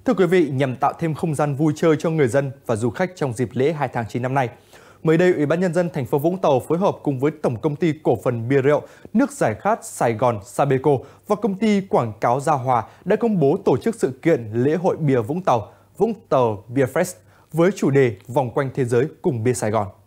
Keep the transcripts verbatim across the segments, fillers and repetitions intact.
Thưa quý vị, nhằm tạo thêm không gian vui chơi cho người dân và du khách trong dịp lễ hai tháng chín năm nay, mới đây, Ủy ban Nhân dân thành phố Vũng Tàu phối hợp cùng với Tổng công ty cổ phần bia rượu, nước giải khát Sài Gòn Sabeco và công ty quảng cáo Gia Hòa đã công bố tổ chức sự kiện lễ hội bia Vũng Tàu, Vũng Tàu Beer Fest với chủ đề Vòng quanh thế giới cùng bia Sài Gòn.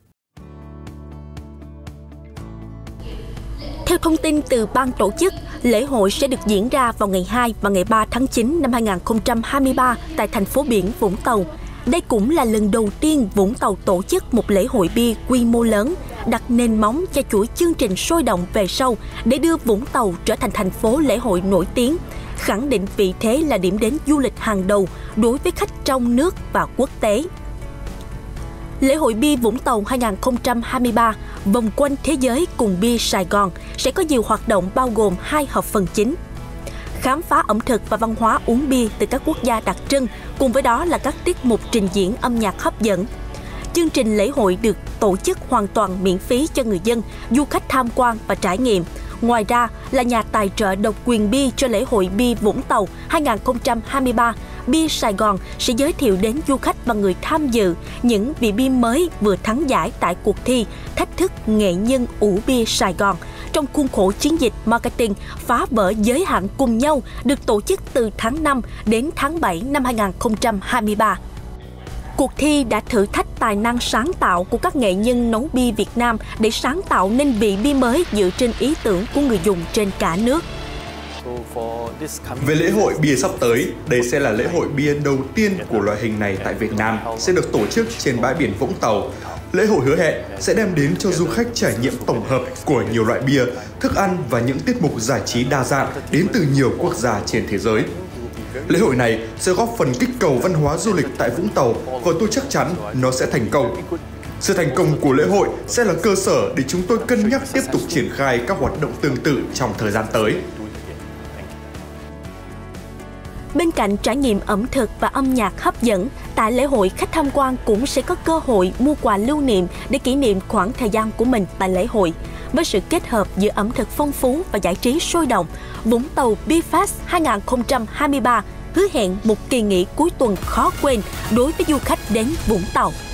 Theo thông tin từ ban tổ chức, lễ hội sẽ được diễn ra vào ngày hai và ngày ba tháng chín năm hai nghìn không trăm hai mươi ba tại thành phố biển Vũng Tàu. Đây cũng là lần đầu tiên Vũng Tàu tổ chức một lễ hội bia quy mô lớn, đặt nền móng cho chuỗi chương trình sôi động về sau để đưa Vũng Tàu trở thành thành phố lễ hội nổi tiếng, khẳng định vị thế là điểm đến du lịch hàng đầu đối với khách trong nước và quốc tế. Lễ hội bia Vũng Tàu hai nghìn không trăm hai mươi ba vòng quanh thế giới cùng bia Sài Gòn sẽ có nhiều hoạt động bao gồm hai hợp phần chính. Khám phá ẩm thực và văn hóa uống bia từ các quốc gia đặc trưng, cùng với đó là các tiết mục trình diễn âm nhạc hấp dẫn. Chương trình lễ hội được tổ chức hoàn toàn miễn phí cho người dân, du khách tham quan và trải nghiệm. Ngoài ra là nhà tài trợ độc quyền bia cho lễ hội bia Vũng Tàu hai nghìn không trăm hai mươi ba, bia Sài Gòn sẽ giới thiệu đến du khách và người tham dự những vị bia mới vừa thắng giải tại cuộc thi Thách thức nghệ nhân ủ bia Sài Gòn trong khuôn khổ chiến dịch marketing phá vỡ giới hạn cùng nhau được tổ chức từ tháng năm đến tháng bảy năm hai nghìn không trăm hai mươi ba. Cuộc thi đã thử thách tài năng sáng tạo của các nghệ nhân nấu bia Việt Nam để sáng tạo nên vị bia mới dựa trên ý tưởng của người dùng trên cả nước. Về lễ hội bia sắp tới, đây sẽ là lễ hội bia đầu tiên của loại hình này tại Việt Nam, sẽ được tổ chức trên bãi biển Vũng Tàu. Lễ hội hứa hẹn sẽ đem đến cho du khách trải nghiệm tổng hợp của nhiều loại bia, thức ăn và những tiết mục giải trí đa dạng đến từ nhiều quốc gia trên thế giới. Lễ hội này sẽ góp phần kích cầu văn hóa du lịch tại Vũng Tàu và tôi chắc chắn nó sẽ thành công. Sự thành công của lễ hội sẽ là cơ sở để chúng tôi cân nhắc tiếp tục triển khai các hoạt động tương tự trong thời gian tới. Bên cạnh trải nghiệm ẩm thực và âm nhạc hấp dẫn, tại lễ hội khách tham quan cũng sẽ có cơ hội mua quà lưu niệm để kỷ niệm khoảng thời gian của mình tại lễ hội. Với sự kết hợp giữa ẩm thực phong phú và giải trí sôi động, Vũng Tàu Beer Fest hai nghìn không trăm hai mươi ba hứa hẹn một kỳ nghỉ cuối tuần khó quên đối với du khách đến Vũng Tàu.